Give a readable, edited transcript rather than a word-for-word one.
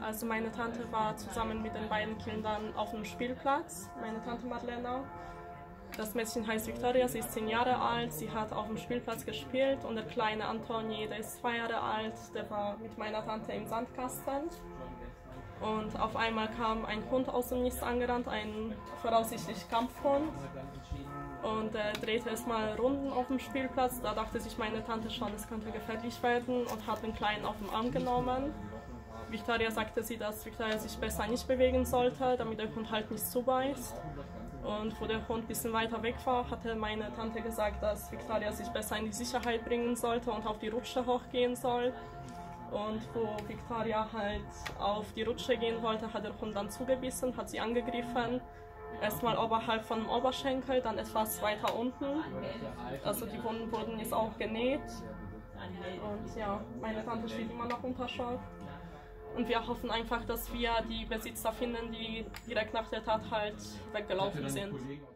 Also meine Tante war zusammen mit den beiden Kindern auf dem Spielplatz, meine Tante Madlena. Das Mädchen heißt Victoria, sie ist 10 Jahre alt, sie hat auf dem Spielplatz gespielt und der kleine Antoni, der ist 2 Jahre alt, der war mit meiner Tante im Sandkasten. Und auf einmal kam ein Hund aus dem Nichts angerannt, ein voraussichtlich Kampfhund. Und er drehte erstmal Runden auf dem Spielplatz. Da dachte sich meine Tante schon, es könnte gefährlich werden und hat den Kleinen auf den Arm genommen. Victoria sagte sie, dass Victoria sich besser nicht bewegen sollte, damit der Hund halt nicht zubeißt. Und wo der Hund ein bisschen weiter weg war, hatte meine Tante gesagt, dass Victoria sich besser in die Sicherheit bringen sollte und auf die Rutsche hochgehen soll. Und wo Victoria halt auf die Rutsche gehen wollte, hat der Hund dann zugebissen, hat sie angegriffen. Erstmal oberhalb von dem Oberschenkel, dann etwas weiter unten. Also die Wunden wurden jetzt auch genäht. Und ja, meine Tante steht immer noch unter Schock. Und wir hoffen einfach, dass wir die Besitzer finden, die direkt nach der Tat halt weggelaufen sind.